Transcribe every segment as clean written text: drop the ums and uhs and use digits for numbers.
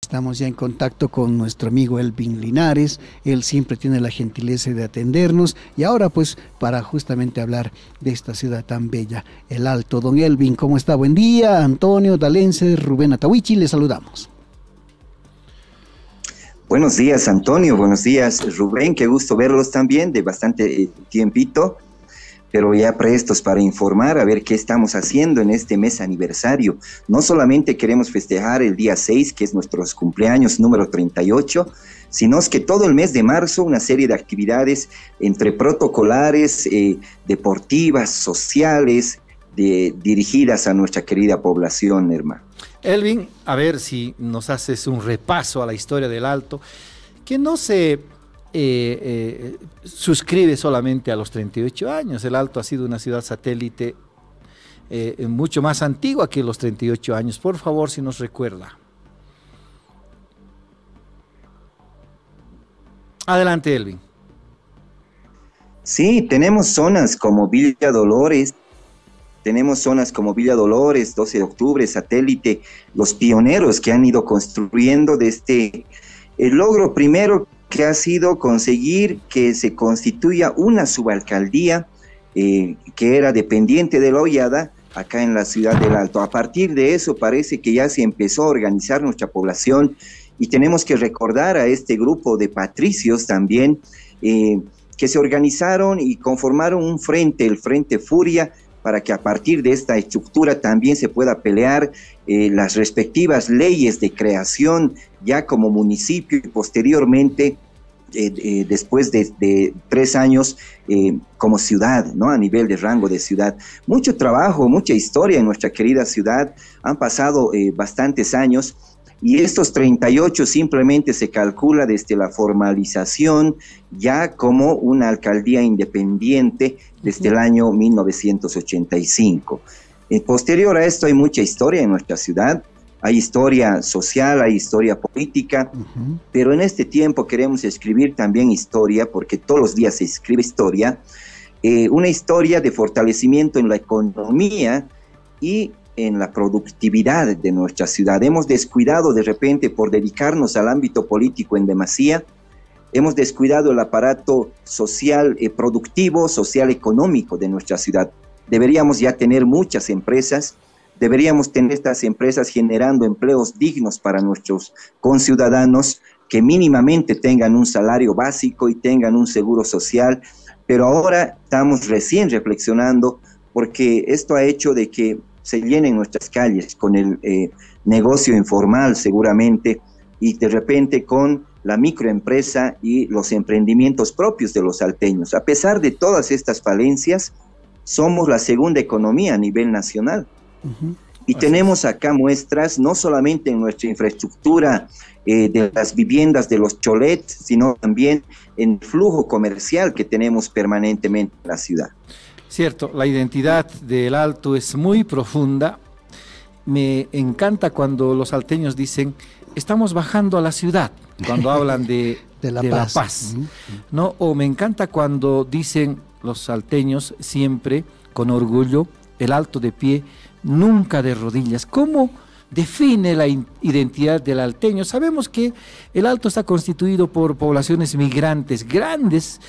Estamos ya en contacto con nuestro amigo Elvin Linares. Él siempre tiene la gentileza de atendernos. Y ahora pues para justamente hablar de esta ciudad tan bella, El Alto. Don Elvin, ¿cómo está? Buen día. Antonio Dalense, Rubén Atahuichi, le saludamos. Buenos días, Antonio. Buenos días, Rubén. Qué gusto verlos también, de bastante tiempito, pero ya prestos para informar a ver qué estamos haciendo en este mes aniversario. No solamente queremos festejar el día 6, que es nuestro cumpleaños número 38, sino es que todo el mes de marzo una serie de actividades entre protocolares, deportivas, sociales, dirigidas a nuestra querida población, hermano. Elvin, a ver si nos haces un repaso a la historia del Alto, que no se suscribe solamente a los 38 años. El Alto ha sido una ciudad satélite mucho más antigua que los 38 años. Por favor, si nos recuerda. Adelante, Elvin. Sí, tenemos zonas como Villa Dolores, 12 de octubre, Satélite, los pioneros que han ido construyendo desde el logro primero que ha sido conseguir que se constituya una subalcaldía que era dependiente de la Hollada acá en la ciudad del Alto. A partir de eso parece que ya se empezó a organizar nuestra población y tenemos que recordar a este grupo de patricios también que se organizaron y conformaron un frente, el Frente Furia, para que a partir de esta estructura también se pueda pelear las respectivas leyes de creación ya como municipio y posteriormente, después de 3 años, como ciudad, ¿no? A nivel de rango de ciudad. Mucho trabajo, mucha historia en nuestra querida ciudad, han pasado bastantes años. Y estos 38 simplemente se calcula desde la formalización ya como una alcaldía independiente desde el año 1985. Posterior a esto hay mucha historia en nuestra ciudad, hay historia social, hay historia política, pero en este tiempo queremos escribir también historia, porque todos los días se escribe historia, una historia de fortalecimiento en la economía y en la productividad de nuestra ciudad. Hemos descuidado de repente por dedicarnos al ámbito político en demasía, hemos descuidado el aparato social, productivo, social, económico de nuestra ciudad. Deberíamos ya tener muchas empresas, deberíamos tener estas empresas generando empleos dignos para nuestros conciudadanos, que mínimamente tengan un salario básico y tengan un seguro social, pero ahora estamos recién reflexionando porque esto ha hecho de que se llenen nuestras calles con el negocio informal seguramente y de repente con la microempresa y los emprendimientos propios de los salteños. A pesar de todas estas falencias, somos la segunda economía a nivel nacional. Y tenemos acá muestras no solamente en nuestra infraestructura de las viviendas de los cholets, sino también en el flujo comercial que tenemos permanentemente en la ciudad. Cierto, la identidad del Alto es muy profunda. Me encanta cuando los salteños dicen, estamos bajando a la ciudad, cuando hablan de La Paz, ¿no? O me encanta cuando dicen los salteños siempre, con orgullo, el Alto de pie, nunca de rodillas. ¿Cómo define la identidad del alteño? Sabemos que el Alto está constituido por poblaciones migrantes grandes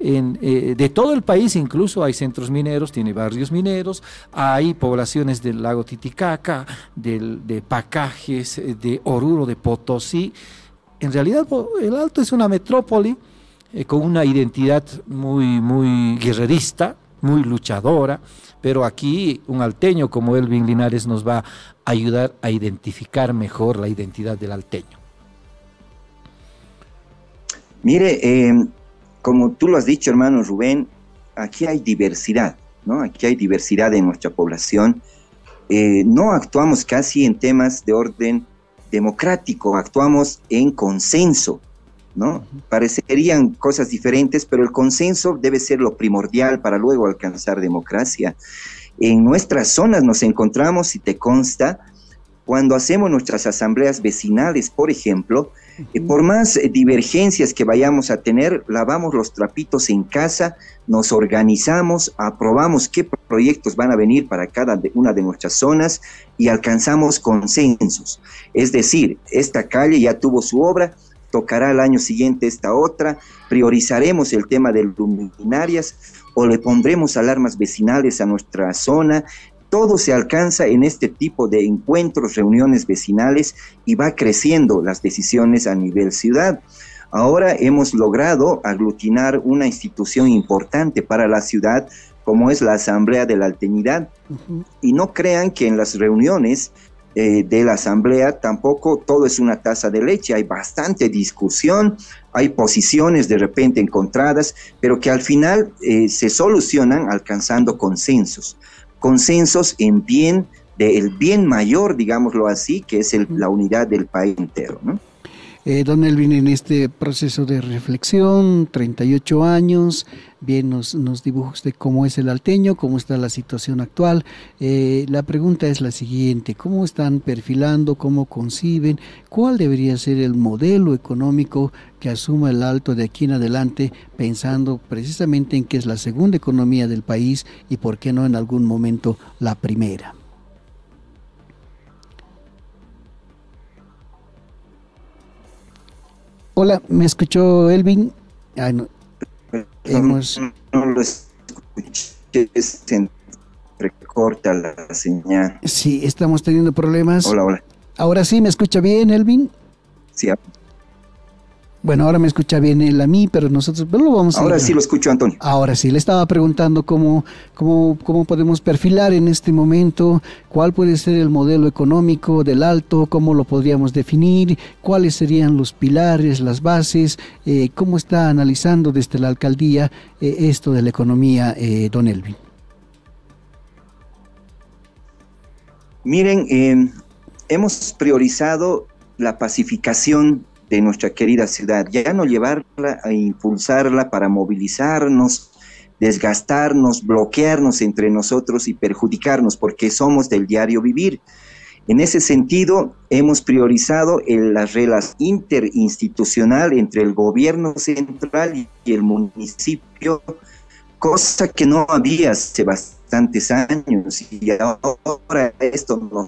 de todo el país, incluso hay centros mineros, tiene barrios mineros, hay poblaciones del lago Titicaca, de Pacajes, de Oruro, de Potosí. En realidad el Alto es una metrópoli con una identidad muy guerrerista, muy luchadora, pero aquí un alteño como Elvin Linares nos va a ayudar a identificar mejor la identidad del alteño. Mire, como tú lo has dicho, hermano Rubén, aquí hay diversidad, ¿no? Aquí hay diversidad en nuestra población. No actuamos casi en temas de orden democrático, actuamos en consenso, ¿no? Parecerían cosas diferentes, pero el consenso debe ser lo primordial para luego alcanzar democracia. En nuestras zonas nos encontramos, si te consta, cuando hacemos nuestras asambleas vecinales, por ejemplo, por más divergencias que vayamos a tener, lavamos los trapitos en casa, nos organizamos, aprobamos qué proyectos van a venir para cada una de nuestras zonas y alcanzamos consensos. Es decir, esta calle ya tuvo su obra, tocará el año siguiente esta otra, priorizaremos el tema de luminarias o le pondremos alarmas vecinales a nuestra zona. Todo se alcanza en este tipo de encuentros, reuniones vecinales, y va creciendo las decisiones a nivel ciudad. Ahora hemos logrado aglutinar una institución importante para la ciudad, como es la Asamblea de la Alteñidad. Y no crean que en las reuniones de la Asamblea tampoco todo es una taza de leche, hay bastante discusión, hay posiciones de repente encontradas, pero que al final se solucionan alcanzando consensos en bien del bien mayor, digámoslo así, que es la unidad del país entero, ¿no? Don Elvin, en este proceso de reflexión, 38 años, bien nos dibuja usted cómo es el alteño, cómo está la situación actual. La pregunta es la siguiente: ¿cómo están perfilando, cómo conciben, cuál debería ser el modelo económico que asuma el Alto de aquí en adelante, pensando precisamente en que es la segunda economía del país y por qué no en algún momento la primera? Hola, ¿me escuchó Elvin? Ay, no. No lo escuché, se entrecorta la señal. Sí, estamos teniendo problemas. Hola. ¿Ahora sí me escucha bien, Elvin? Sí. Bueno, ahora me escucha bien él a mí, pero nosotros lo vamos a... Ahora sí lo escucho, Antonio. Ahora sí, le estaba preguntando cómo podemos perfilar en este momento, cuál puede ser el modelo económico del Alto, cómo lo podríamos definir, cuáles serían los pilares, las bases, cómo está analizando desde la alcaldía esto de la economía, don Elvin. Miren, hemos priorizado la pacificación de nuestra querida ciudad, ya no llevarla a impulsarla para movilizarnos, desgastarnos, bloquearnos entre nosotros y perjudicarnos, porque somos del diario vivir. En ese sentido, hemos priorizado la relación interinstitucional entre el gobierno central y el municipio, cosa que no había hace bastantes años, y ahora esto nos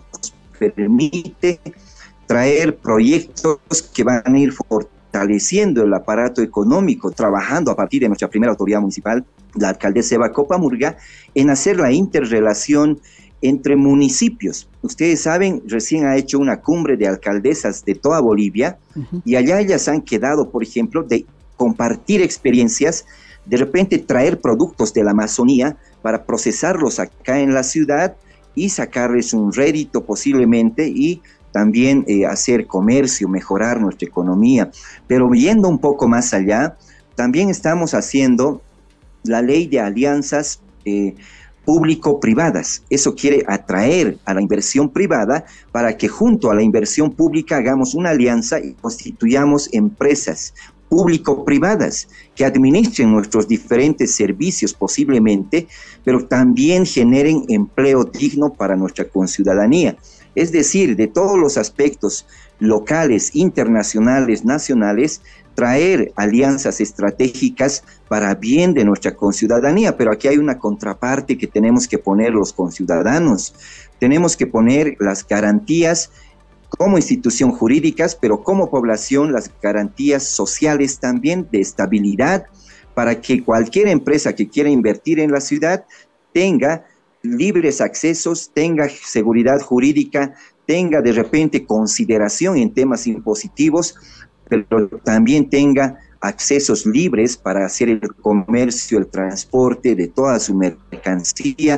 permite traer proyectos que van a ir fortaleciendo el aparato económico, trabajando a partir de nuestra primera autoridad municipal, la alcaldesa Eva Copamurga, en hacer la interrelación entre municipios. Ustedes saben, recién ha hecho una cumbre de alcaldesas de toda Bolivia, y allá ellas han quedado, por ejemplo, de compartir experiencias, de repente traer productos de la Amazonía para procesarlos acá en la ciudad y sacarles un rédito posiblemente, y también hacer comercio, mejorar nuestra economía. Pero yendo un poco más allá, también estamos haciendo la ley de alianzas público-privadas. Eso quiere atraer a la inversión privada para que junto a la inversión pública hagamos una alianza y constituyamos empresas público-privadas que administren nuestros diferentes servicios posiblemente, pero también generen empleo digno para nuestra conciudadanía. Es decir, de todos los aspectos locales, internacionales, nacionales, traer alianzas estratégicas para bien de nuestra conciudadanía. Pero aquí hay una contraparte que tenemos que poner los conciudadanos. Tenemos que poner las garantías como institución jurídicas, pero como población las garantías sociales también de estabilidad, para que cualquier empresa que quiera invertir en la ciudad tenga libres accesos, tenga seguridad jurídica, tenga de repente consideración en temas impositivos, pero también tenga accesos libres para hacer el comercio, el transporte de toda su mercancía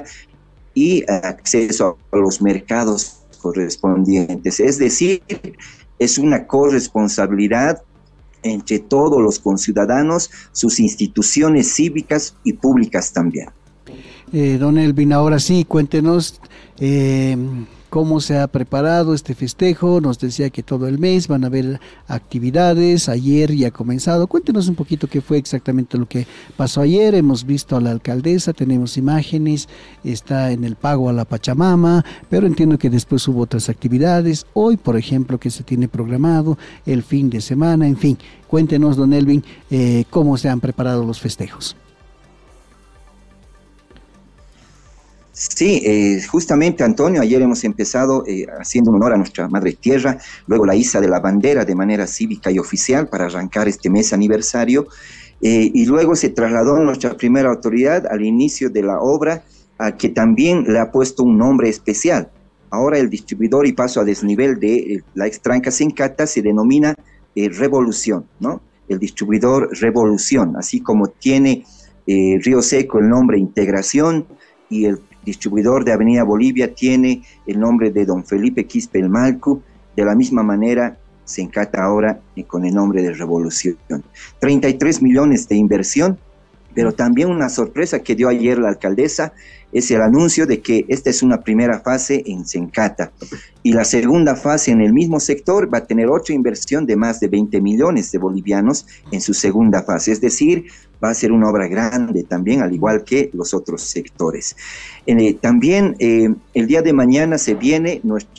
y acceso a los mercados correspondientes. Es decir, es una corresponsabilidad entre todos los conciudadanos, sus instituciones cívicas y públicas también. Don Elvin, ahora sí, cuéntenos ¿Cómo se ha preparado este festejo? Nos decía que todo el mes van a haber actividades, ayer ya ha comenzado. Cuéntenos un poquito qué fue exactamente lo que pasó ayer. Hemos visto a la alcaldesa, tenemos imágenes, está en el pago a la Pachamama, pero entiendo que después hubo otras actividades. Hoy, por ejemplo, que se tiene programado el fin de semana, en fin. Cuéntenos, don Elvin, cómo se han preparado los festejos. Sí, justamente Antonio, ayer hemos empezado haciendo un honor a nuestra madre tierra, luego la iza de la bandera de manera cívica y oficial para arrancar este mes aniversario, y luego se trasladó nuestra primera autoridad al inicio de la obra, a que también le ha puesto un nombre especial. Ahora el distribuidor y paso a desnivel de la extranca Sencata se denomina Revolución, ¿no? El distribuidor Revolución, así como tiene Río Seco el nombre Integración, y el distribuidor de Avenida Bolivia tiene el nombre de don Felipe Quispe el Malcu. De la misma manera se encata ahora con el nombre de Revolución. 33 millones de inversión, pero también una sorpresa que dio ayer la alcaldesa es el anuncio de que esta es una primera fase en Sencata, y la segunda fase en el mismo sector va a tener otra inversión de más de 20 millones de bolivianos en su segunda fase, es decir, va a ser una obra grande también, al igual que los otros sectores. También el día de mañana se viene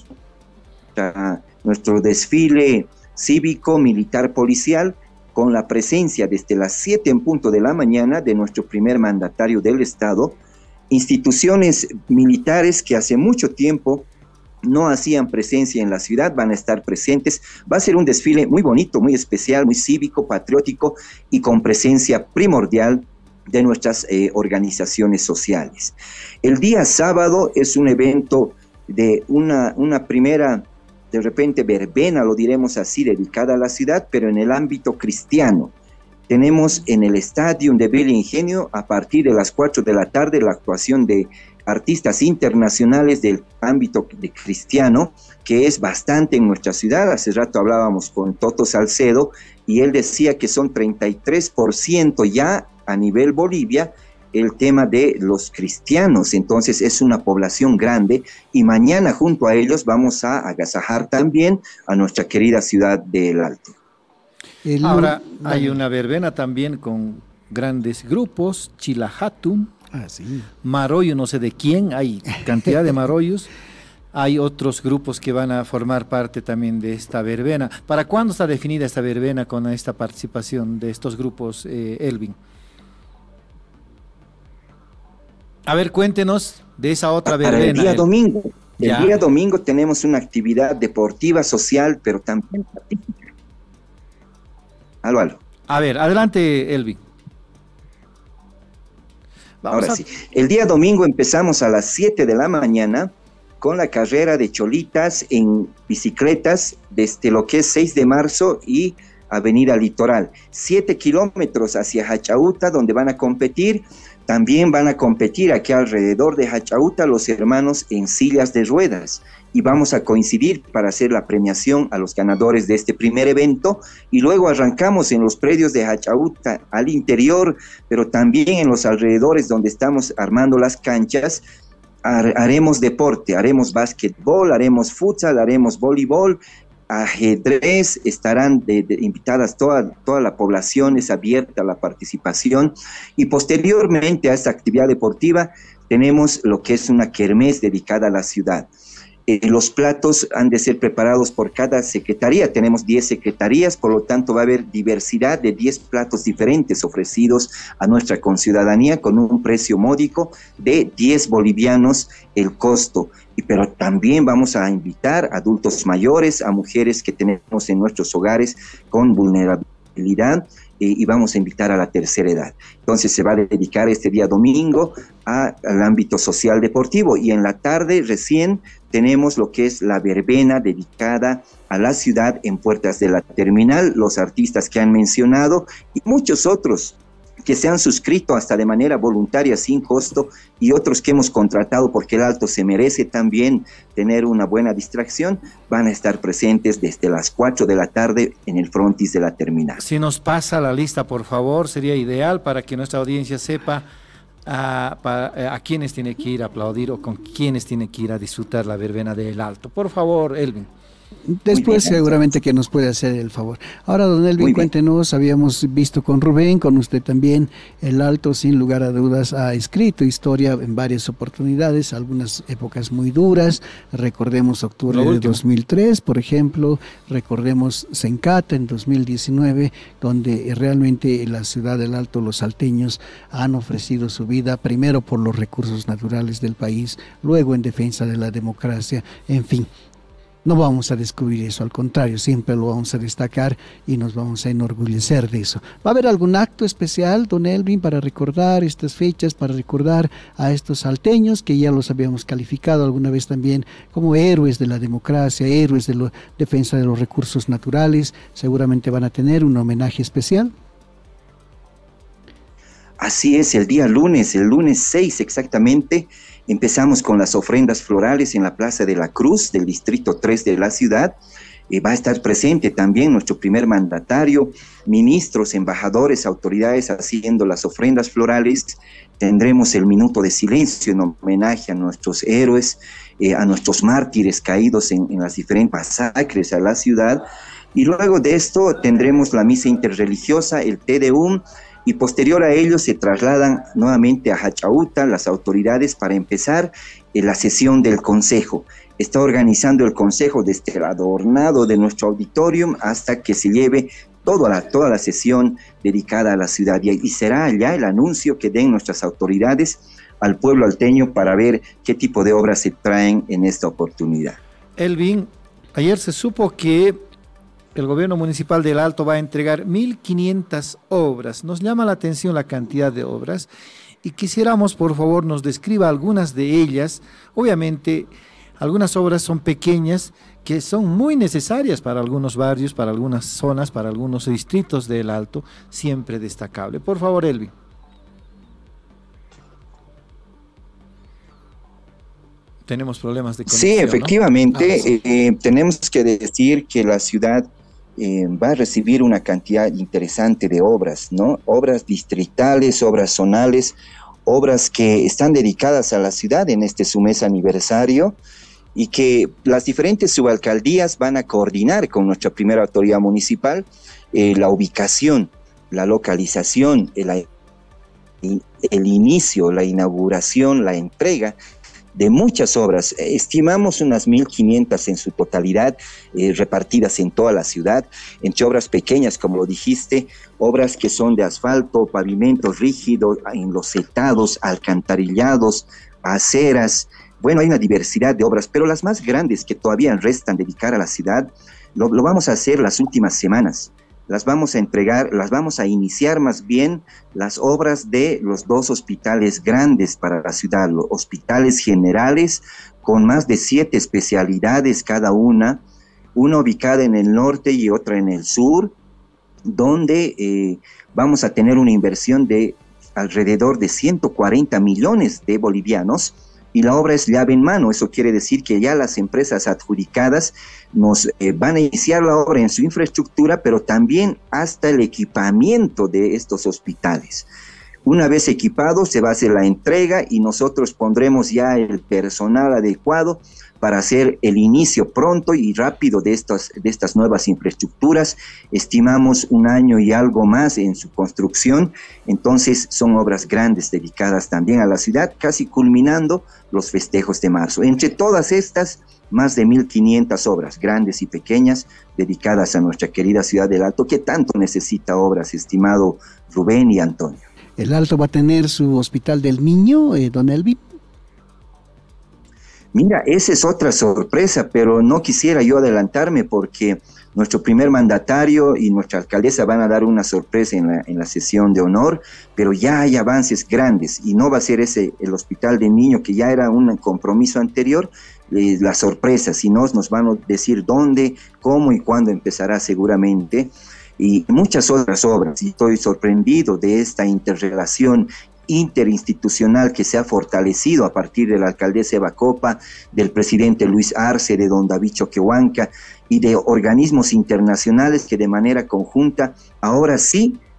nuestro desfile cívico, militar, policial, con la presencia desde las 7 en punto de la mañana de nuestro primer mandatario del Estado. Instituciones militares que hace mucho tiempo no hacían presencia en la ciudad van a estar presentes. Va a ser un desfile muy bonito, muy especial, muy cívico, patriótico y con presencia primordial de nuestras organizaciones sociales. El día sábado es un evento de una primera, de repente, verbena, lo diremos así, dedicada a la ciudad, pero en el ámbito cristiano. Tenemos en el Estadio de Bella Ingenio, a partir de las 4 de la tarde, la actuación de artistas internacionales del ámbito de cristiano, que es bastante en nuestra ciudad. Hace rato hablábamos con Toto Salcedo, y él decía que son 33% ya a nivel Bolivia el tema de los cristianos. Entonces es una población grande, y mañana junto a ellos vamos a agasajar también a nuestra querida ciudad del Alto. Ahora hay una verbena también con grandes grupos, Chilajatum, sí. Maroyo, no sé de quién, hay cantidad de Maroyos. Hay otros grupos que van a formar parte también de esta verbena. ¿Para cuándo está definida esta verbena con esta participación de estos grupos, Elvin? A ver, cuéntenos de esa otra verbena. El día domingo. El día domingo tenemos una actividad deportiva, social, pero también artística. Aló. A ver, adelante, Elvin. Ahora sí. El día domingo empezamos a las 7 de la mañana con la carrera de cholitas en bicicletas desde lo que es 6 de marzo y Avenida Litoral. 7 kilómetros hacia Hachauta, donde van a competir. También van a competir aquí alrededor de Hachauta los hermanos en sillas de ruedas, y vamos a coincidir para hacer la premiación a los ganadores de este primer evento, y luego arrancamos en los predios de Hachauta al interior, pero también en los alrededores donde estamos armando las canchas. Haremos deporte, haremos básquetbol, haremos futsal, haremos voleibol, ajedrez. Estarán invitadas toda la población, es abierta la participación, y posteriormente a esta actividad deportiva tenemos lo que es una kermés dedicada a la ciudad. Los platos han de ser preparados por cada secretaría. Tenemos 10 secretarías, por lo tanto va a haber diversidad de 10 platos diferentes ofrecidos a nuestra conciudadanía con un precio módico de 10 bolivianos el costo. Pero también vamos a invitar a adultos mayores, a mujeres que tenemos en nuestros hogares con vulnerabilidad, y vamos a invitar a la tercera edad. Entonces se va a dedicar este día domingo al ámbito social deportivo, y en la tarde recién tenemos lo que es la verbena dedicada a la ciudad en Puertas de la Terminal, los artistas que han mencionado y muchos otros que se han suscrito hasta de manera voluntaria sin costo, y otros que hemos contratado porque el Alto se merece también tener una buena distracción, van a estar presentes desde las 4 de la tarde en el frontis de la terminal. Si nos pasa la lista, por favor, sería ideal para que nuestra audiencia sepa a quienes tiene que ir a aplaudir o con quienes tiene que ir a disfrutar la verbena del Alto. Por favor, Elvin. Después seguramente que nos puede hacer el favor. Ahora, don Elvin, cuéntenos, habíamos visto con Rubén, con usted también, el Alto sin lugar a dudas ha escrito historia en varias oportunidades, algunas épocas muy duras, recordemos octubre de 2003, por ejemplo, recordemos Sencata en 2019, donde realmente en la ciudad del Alto los salteños han ofrecido su vida, primero por los recursos naturales del país, luego en defensa de la democracia, en fin. No vamos a descubrir eso, al contrario, siempre lo vamos a destacar y nos vamos a enorgullecer de eso. ¿Va a haber algún acto especial, don Elvin, para recordar estas fechas, para recordar a estos salteños que ya los habíamos calificado alguna vez también como héroes de la democracia, héroes de la defensa de los recursos naturales? Seguramente van a tener un homenaje especial. Así es, el lunes 6 exactamente, empezamos con las ofrendas florales en la Plaza de la Cruz del Distrito 3 de la ciudad. Va a estar presente también nuestro primer mandatario, ministros, embajadores, autoridades haciendo las ofrendas florales. Tendremos el minuto de silencio en homenaje a nuestros héroes, a nuestros mártires caídos en las diferentes masacres a la ciudad. Y luego de esto tendremos la misa interreligiosa, el Te Deum, y posterior a ello se trasladan nuevamente a Hachauta las autoridades para empezar la sesión del Consejo. Está organizando el Consejo desde el adornado de nuestro auditorium hasta que se lleve toda la sesión dedicada a la ciudad. Y será ya el anuncio que den nuestras autoridades al pueblo alteño para ver qué tipo de obras se traen en esta oportunidad. Elvin, ayer se supo que el gobierno municipal del Alto va a entregar 1.500 obras. Nos llama la atención la cantidad de obras y quisiéramos, por favor, nos describa algunas de ellas. Obviamente, algunas obras son pequeñas que son muy necesarias para algunos barrios, para algunas zonas, para algunos distritos del Alto, siempre destacable. Por favor, Elvin. Tenemos problemas de conexión. Sí, efectivamente, ¿no? Tenemos que decir que la ciudad va a recibir una cantidad interesante de obras, ¿no? Obras distritales, obras zonales, obras que están dedicadas a la ciudad en este su mes aniversario y que las diferentes subalcaldías van a coordinar con nuestra primera autoridad municipal la ubicación, la localización, el inicio, la inauguración, la entrega de muchas obras. Estimamos unas 1.500 en su totalidad, repartidas en toda la ciudad, entre obras pequeñas, como lo dijiste, obras que son de asfalto, pavimentos rígidos, enlosetados, alcantarillados, aceras. Bueno, hay una diversidad de obras, pero las más grandes que todavía restan dedicar a la ciudad, lo vamos a hacer las últimas semanas. Las vamos a entregar, las vamos a iniciar más bien las obras de los 2 hospitales grandes para la ciudad, los hospitales generales con más de 7 especialidades cada una ubicada en el norte y otra en el sur, donde vamos a tener una inversión de alrededor de 140 millones de bolivianos. Y la obra es llave en mano, eso quiere decir que ya las empresas adjudicadas nos van a iniciar la obra en su infraestructura, pero también hasta el equipamiento de estos hospitales. Una vez equipados se va a hacer la entrega y nosotros pondremos ya el personal adecuado para hacer el inicio pronto y rápido de estas nuevas infraestructuras. Estimamos 1 año y algo más en su construcción, entonces son obras grandes dedicadas también a la ciudad, casi culminando los festejos de marzo. Entre todas estas, más de 1.500 obras, grandes y pequeñas, dedicadas a nuestra querida ciudad del Alto, que tanto necesita obras, estimado Rubén y Antonio. ¿El Alto va a tener su Hospital del Niño, don Elvin? Mira, esa es otra sorpresa, pero no quisiera yo adelantarme porque nuestro primer mandatario y nuestra alcaldesa van a dar una sorpresa en la sesión de honor, pero ya hay avances grandes y no va a ser ese el Hospital del Niño, que ya era un compromiso anterior, la sorpresa, sino nos van a decir dónde, cómo y cuándo empezará seguramente, y muchas otras obras, y estoy sorprendido de esta interrelación interinstitucional que se ha fortalecido a partir de la alcaldesa Eva Copa, del presidente Luis Arce, de don David Choquehuanca y de organismos internacionales que de manera conjunta ahora sí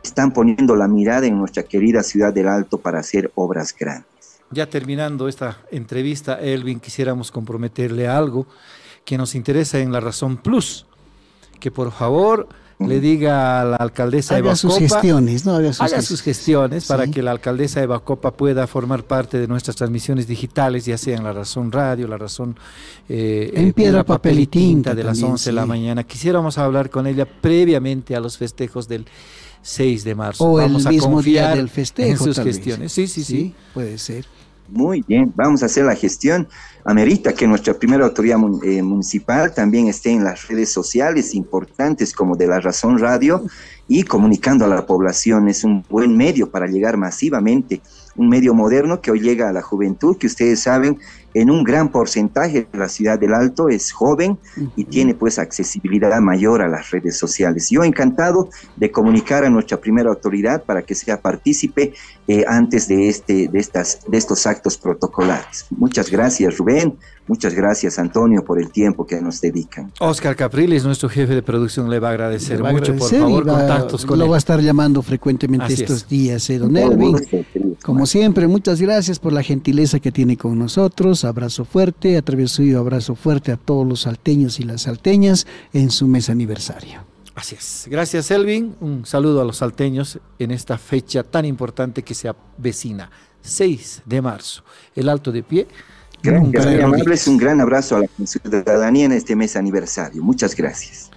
están poniendo la mirada en nuestra querida ciudad del Alto para hacer obras grandes. Ya terminando esta entrevista, Elvin, quisiéramos comprometerle algo que nos interesa en La Razón Plus, que por favor le diga a la alcaldesa Eva Copa, sus gestiones, ¿no? Haga sus gestiones sí, para que la alcaldesa Eva Copa pueda formar parte de nuestras transmisiones digitales, ya sea en La Razón Radio, La Razón en Piedra, Papel y Tinta de las también, 11 de la mañana. Quisiéramos hablar con ella previamente a los festejos del 6 de marzo. O vamos el a mismo confiar día del festejo, en sus tal gestiones. vez. Sí, puede ser. Muy bien, vamos a hacer la gestión. Amerita que nuestra primera autoridad municipal también esté en las redes sociales importantes como de La Razón Radio y comunicando a la población. Es un buen medio para llegar masivamente, un medio moderno que hoy llega a la juventud, que ustedes saben, en un gran porcentaje de la ciudad del Alto es joven y tiene pues accesibilidad mayor a las redes sociales. Yo encantado de comunicar a nuestra primera autoridad para que sea partícipe antes de estos actos protocolares. Muchas gracias, Rubén. Muchas gracias, Antonio, por el tiempo que nos dedican. Oscar Capriles, nuestro jefe de producción, le va a agradecer mucho. Por favor, contactos con él. Lo va a estar llamando frecuentemente estos días, don Elvin. Como siempre, muchas gracias por la gentileza que tiene con nosotros. Abrazo fuerte, a través suyo, abrazo fuerte a todos los salteños y las salteñas en su mes aniversario. Así es. Gracias, Elvin. Un saludo a los salteños en esta fecha tan importante que se avecina, 6 de marzo. El Alto de Pie. Gracias, muy amables. Un gran abrazo a la ciudadanía en este mes aniversario. Muchas gracias.